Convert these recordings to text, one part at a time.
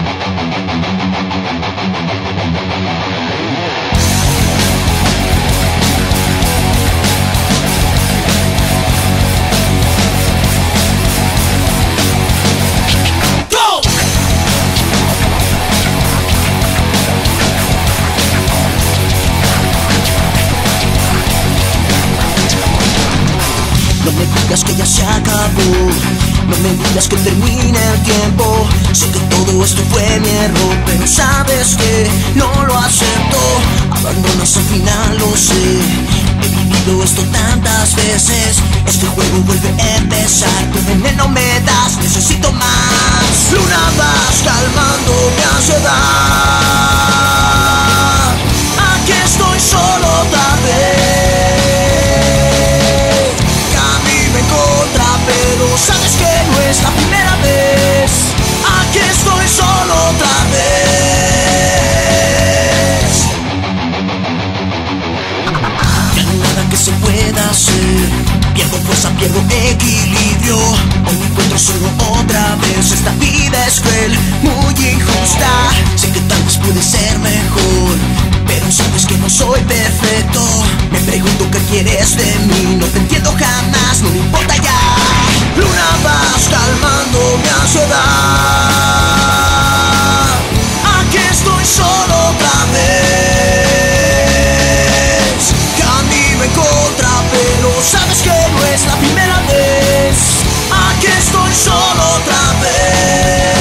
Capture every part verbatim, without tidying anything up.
No me digas que ya se acabó, no me digas que termine el tiempo. Sé que todo esto fue mi error, pero sabes que no lo acepto. Abandonas al final, lo sé. He vivido esto tantas veces. Este juego vuelve a empezar. Tu veneno me das, necesito más. Luna, vas calmando mi ansiedad. Aquí estoy solo otra vez. Pero sabes que no es la primera vez. Aquí estoy solo otra vez. Ya no hay nada que se pueda hacer. Pierdo fuerza, pierdo equilibrio. Hoy me encuentro solo otra vez. Esta vida es cruel, muy injusta. Sé que tal vez puede ser mejor, pero sabes que no soy perfecto. Me pregunto qué quieres de mí. No te entiendo jamás, no me importa ya. Luna, vas calmando mi ansiedad. Aquí estoy solo otra vez. Camino en contra, pero sabes que no es la primera vez. Aquí estoy solo otra vez.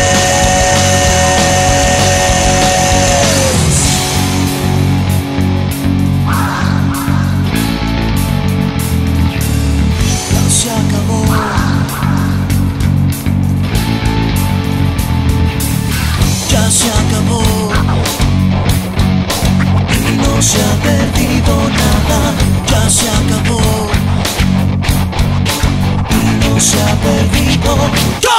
Ya se acabó. Ya se acabó y no se ha perdido nada. Ya se acabó y no se ha perdido.